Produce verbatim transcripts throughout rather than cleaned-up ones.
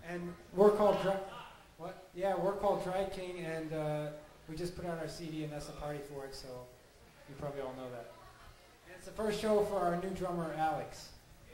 And we're called Dra what? Yeah, we're called DragKing, and uh, we just put out our C D, and that's the party for it. So you probably all know that. And it's the first show for our new drummer, Alex.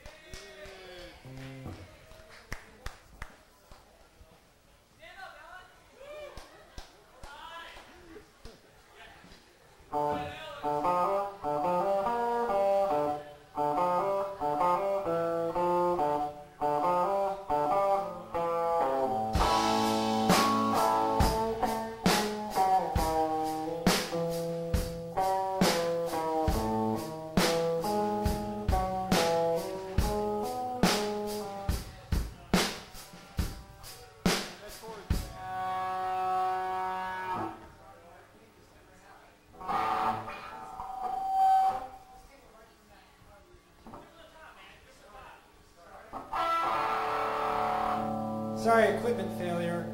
Sorry, equipment failure.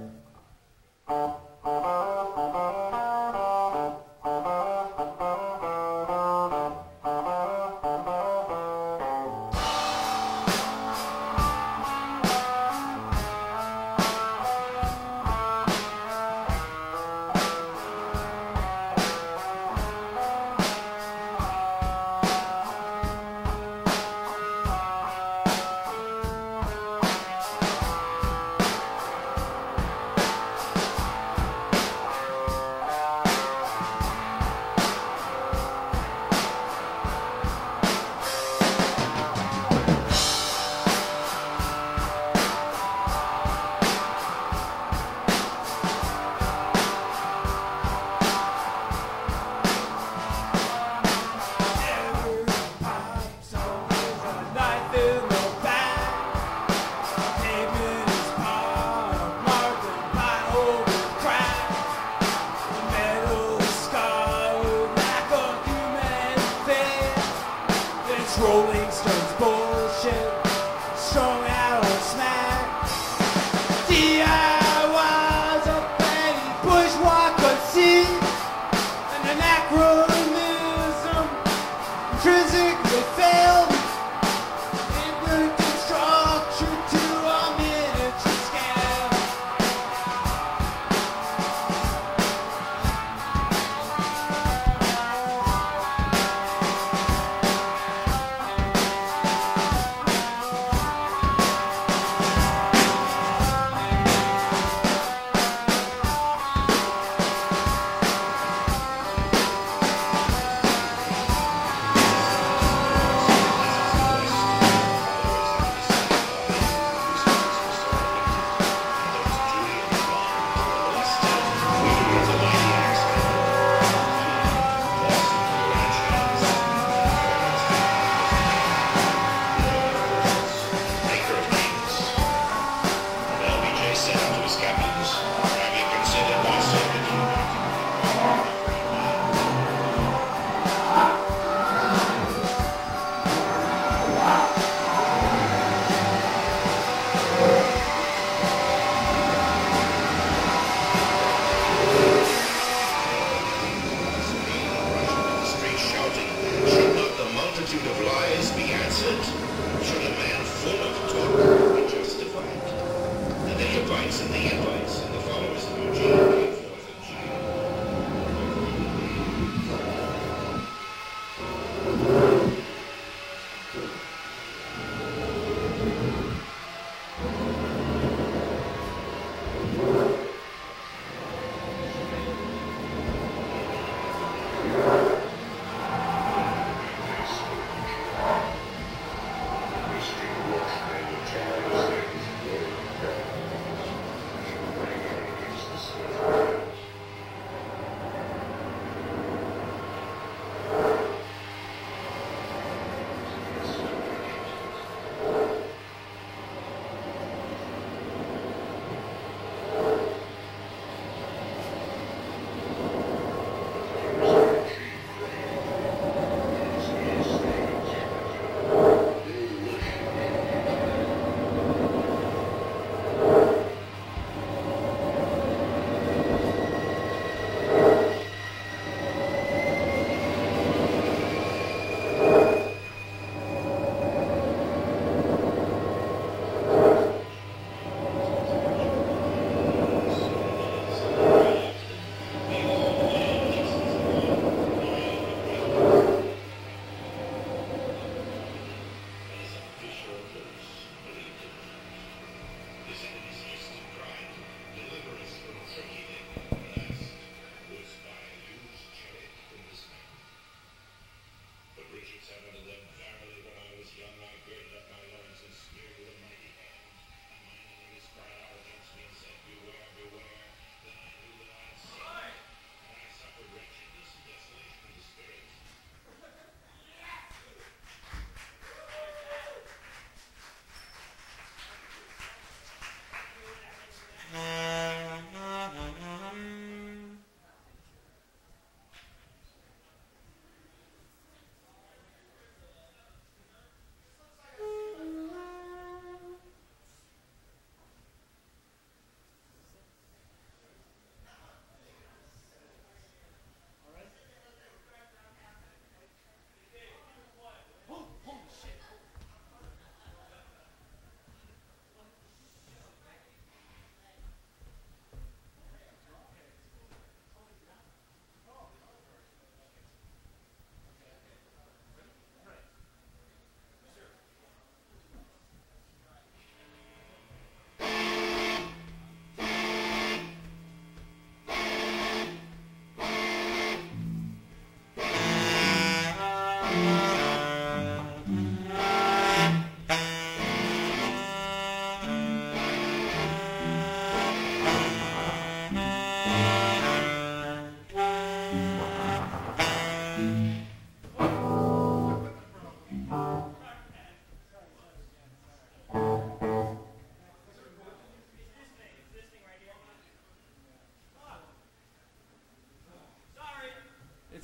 Rolling Stones bullshit, strung out on smack. D I Ys of petty bourgeois conceit, and anachronism intrinsically failed. It would construction to a miniature scale.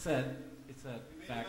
that it's that factor.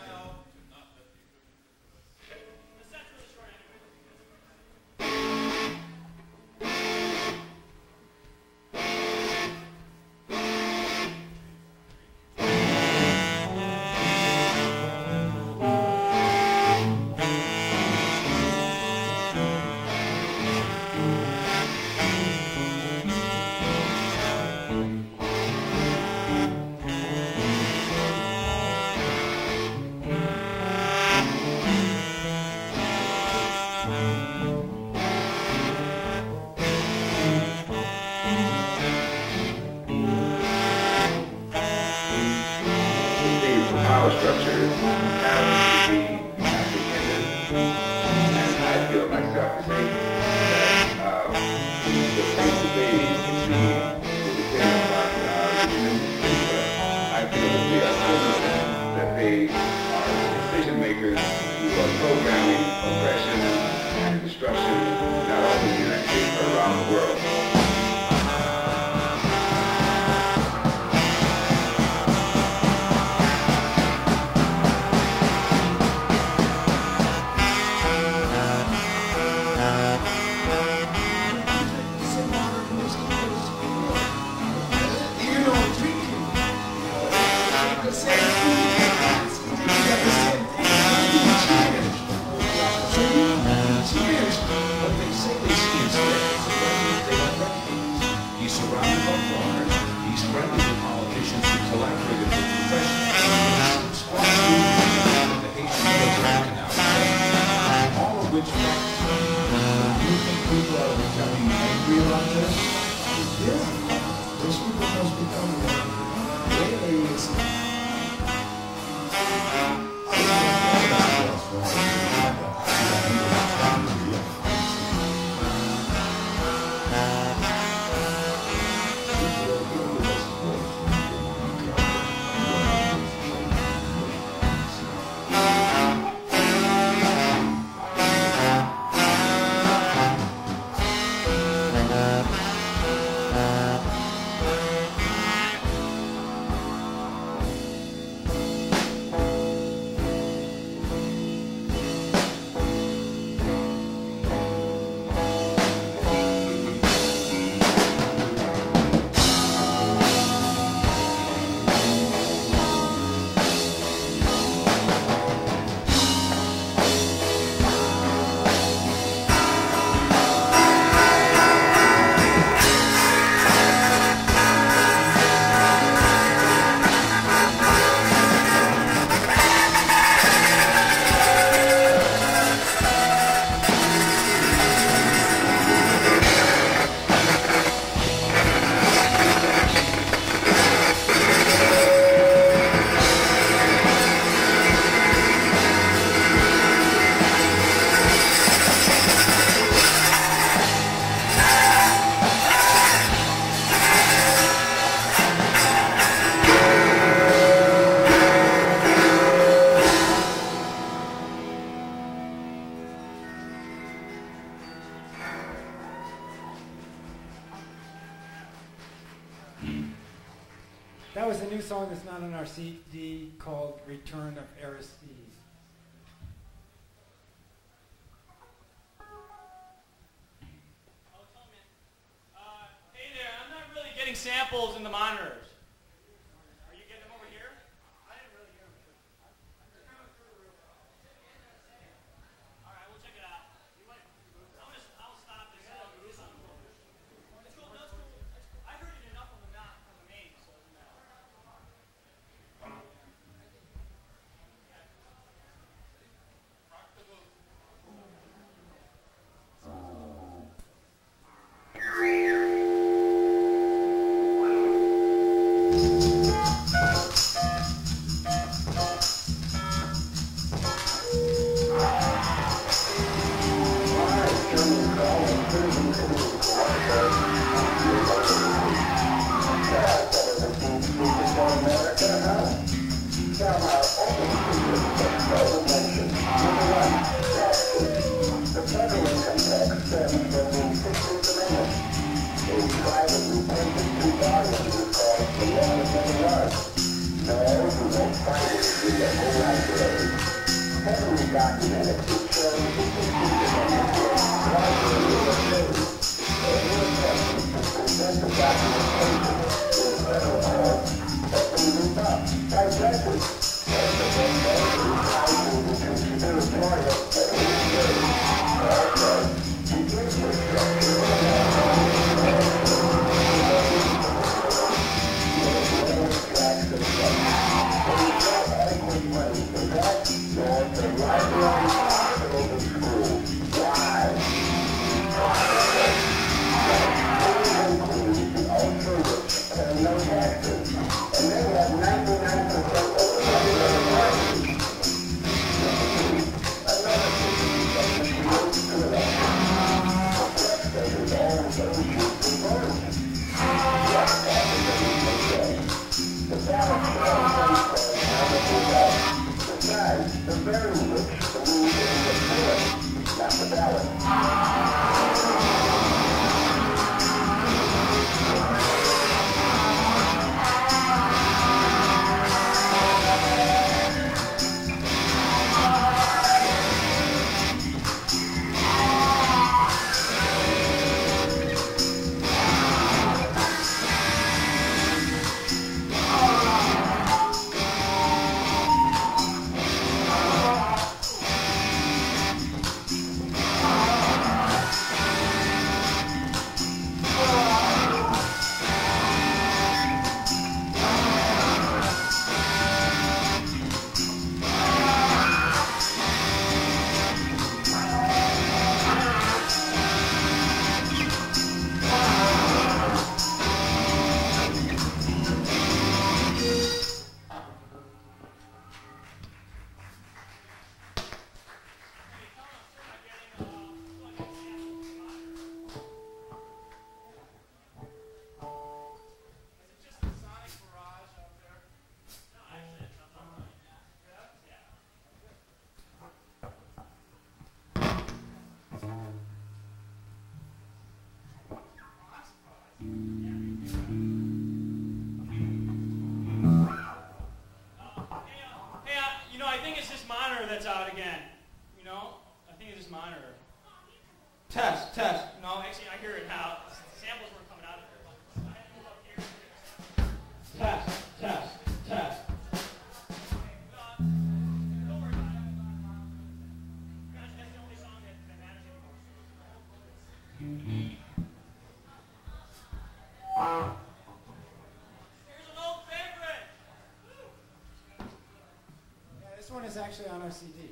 That was a new song that's not on our C D called Return of Aristide. Uh, hey there, I'm not really getting samples in the monitors. Are you getting them over here? I didn't really hear them. All right, we'll check it out. You might, I'm gonna, I'll stop this. I'll do this on the phone. It's cool, no, it's cool. I heard it enough on the not from the main, so it doesn't matter. That's out again. You know, I think it's this monitor. Test, test. No, actually, I hear it now. The samples weren't coming out of here. Test, test, test. Don't worry about it. That's the only song that, that matters anymore. Here's an old favorite. Yeah, this one is actually on our C D.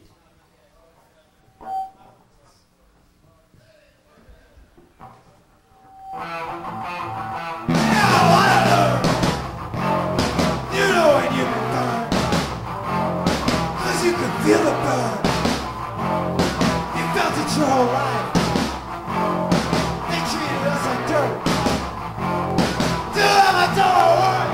Feel the burn. You felt it your whole life. They treated us like dirt. Do I don't want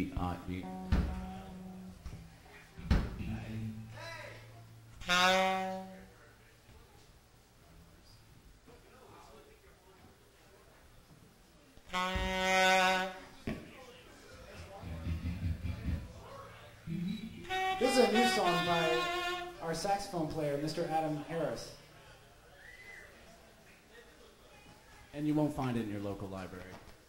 beat. Uh, beat. This is a new song by our saxophone player, Mister Adam Harris. And you won't find it in your local library.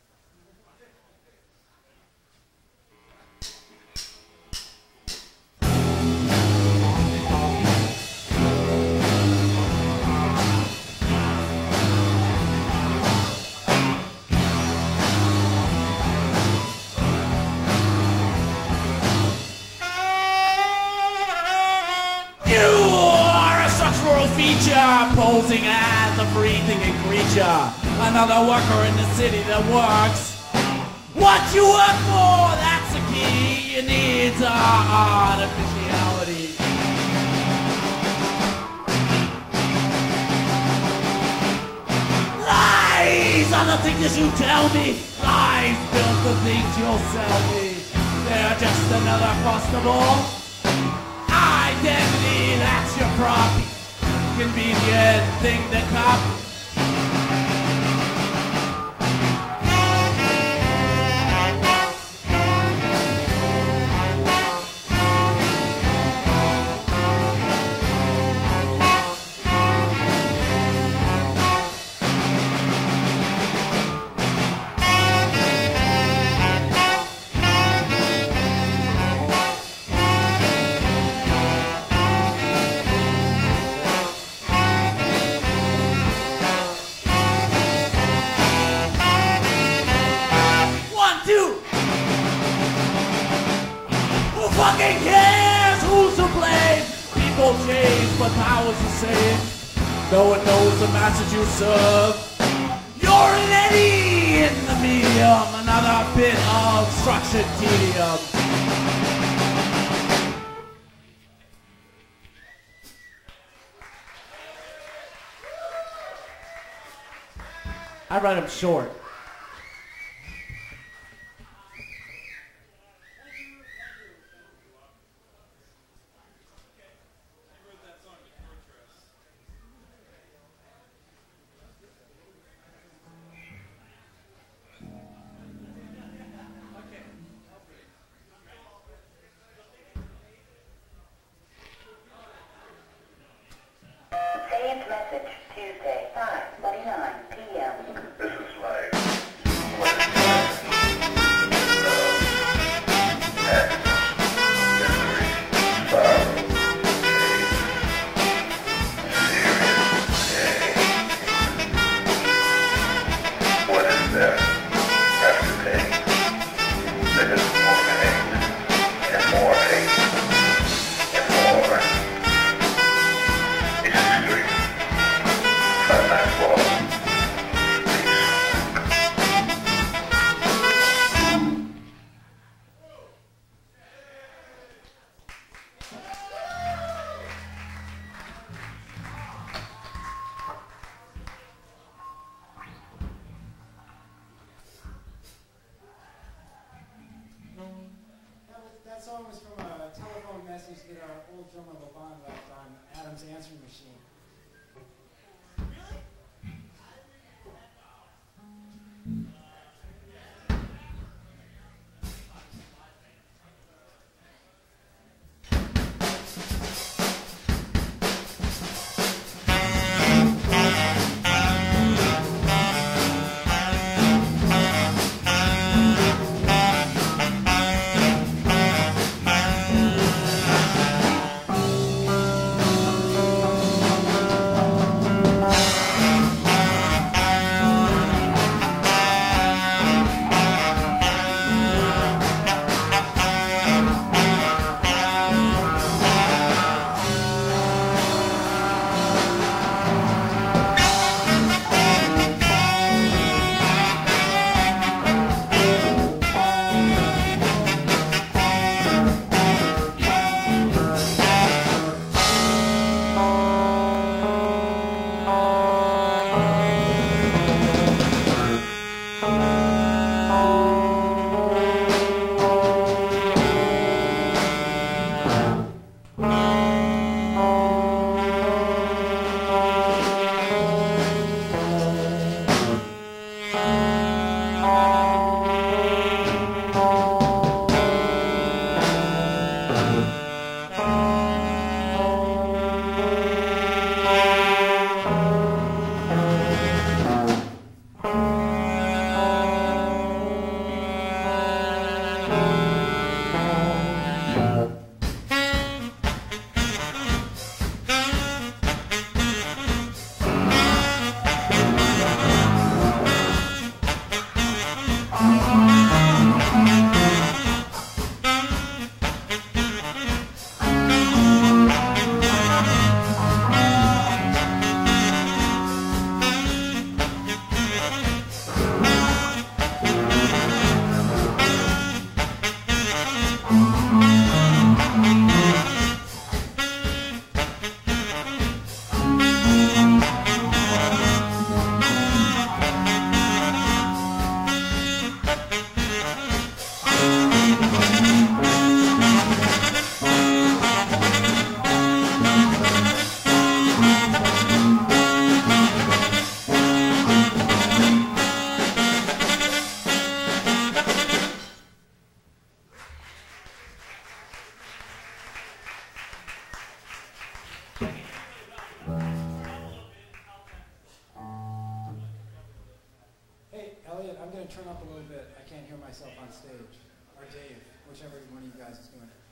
Posing as a free-thinking creature, another worker in the city that works. What you work for, that's the key. Your needs are artificiality. Lies are the things that you tell me. Lies build the things you'll sell me. They're just another costable identity, that's your prop. Convenient thing to cop. Fucking cares who's to blame? People change, but power's the same. No one knows the message you serve. You're an eddy in the medium, another bit of structured tedium. I write them short. Saved message, Tuesday, five forty-nine p m This is live. What is there after pain? There is more pain, and more hate, and more. It's extreme. Five nights long. That, was, that song was from a telephone message that our old drummer Levon left on Adam's answering machine. turn up a little bit. I can't hear myself on stage. Or Dave, whichever one of you guys is doing it.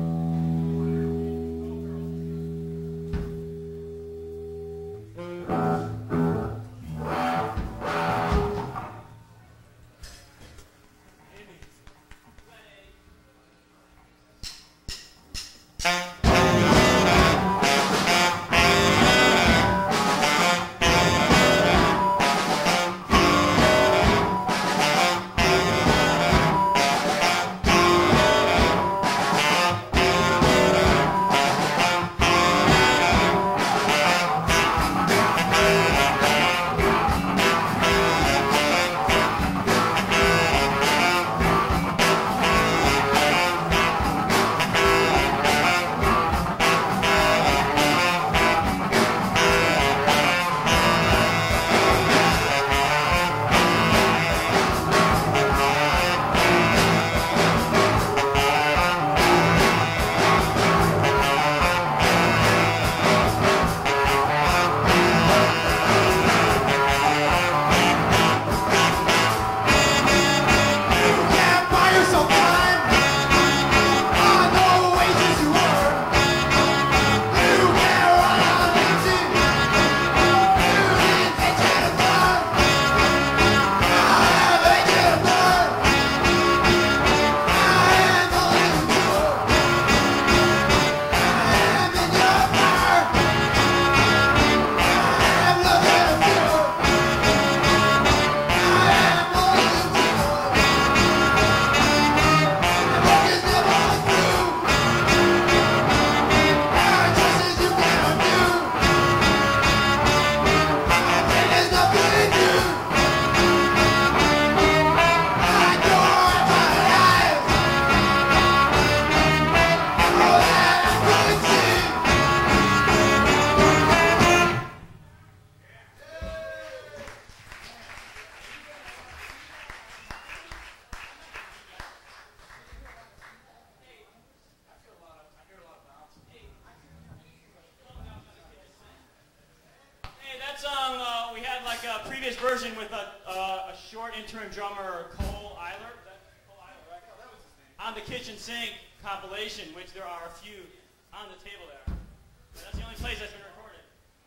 Version with a, uh, a short interim drummer, Cole Eiler, Is that Cole Eiler, right? No, that was his name. On the Kitchen Sink compilation, which there are a few on the table there. But that's the only place that's been recorded.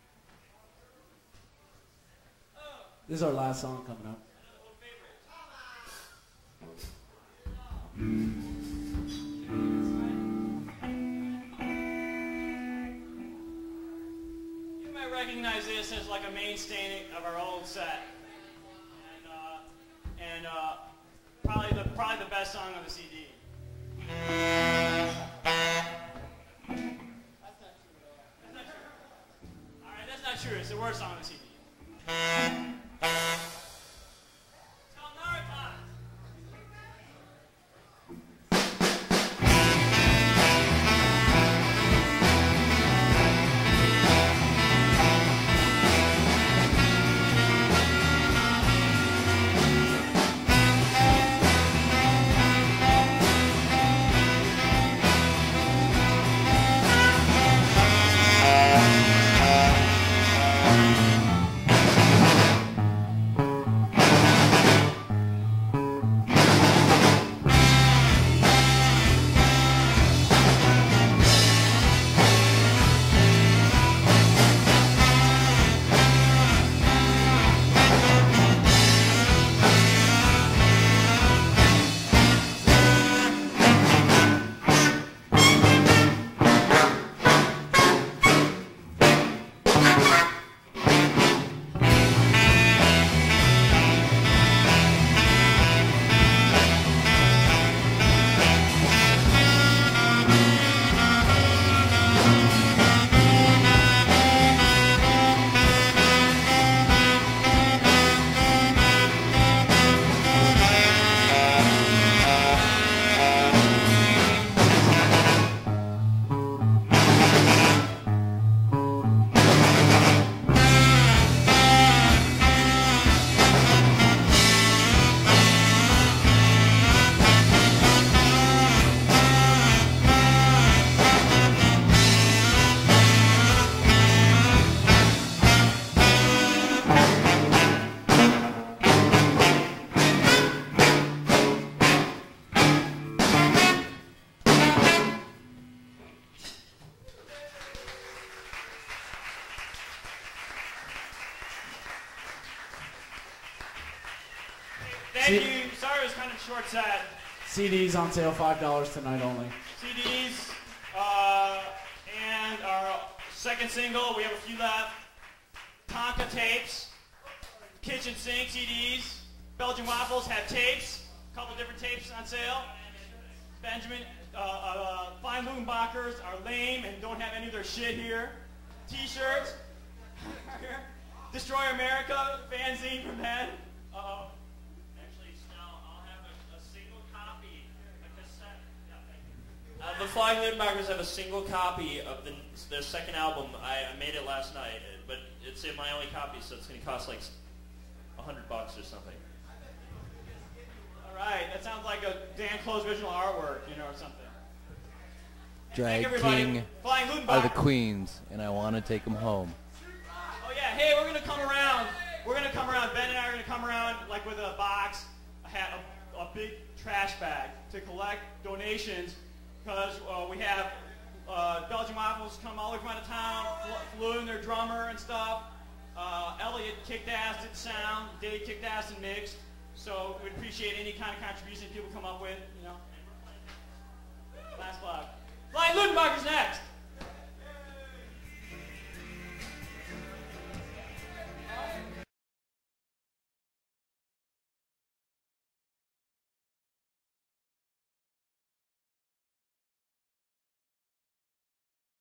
Oh. This is our last song coming up. Another old favorite. You might recognize this as like a mainstay of our old set. And, uh, and uh, probably the probably the best song on the C D. That's not true at all. That's not true. All right, that's not true. It's the worst song on the C D. It's called Narrentanz. thank See- you. Sorry it was kind of short set. C Ds on sale, five dollars tonight only. C Ds, uh, and our second single, we have a few left. Tonka tapes, kitchen sink C Ds. Belgian Waffles have tapes, a couple different tapes on sale. Benjamin, uh, uh, Flying Luttenbachers are lame and don't have any of their shit here. T-shirts. Destroy Amerikkka, fanzine from Ben. Uh-oh. Actually, Snell, I'll have a, a single copy, a cassette. Yeah, thank you. Uh, the Flying Luttenbachers have a single copy of the, their second album. I, I made it last night, but it's in my only copy, so it's going to cost like a hundred bucks or something. All right, that sounds like a Dan Close original artwork, you know, or something. Drag King Flying are the Luttenbachers. queens, and I want to take them home. Oh yeah, hey, we're gonna come around. We're gonna come around. Ben and I are gonna come around like with a box, a, hat, a, a big trash bag to collect donations, because uh, we have uh, Belgian Waffles come all the way from out of town, flew in their drummer and stuff. Uh, Elliot kicked ass, did sound. Dave kicked ass and mixed. So we'd appreciate any kind of contribution people come up with, you know. Last block. Flying Luttenbachers now.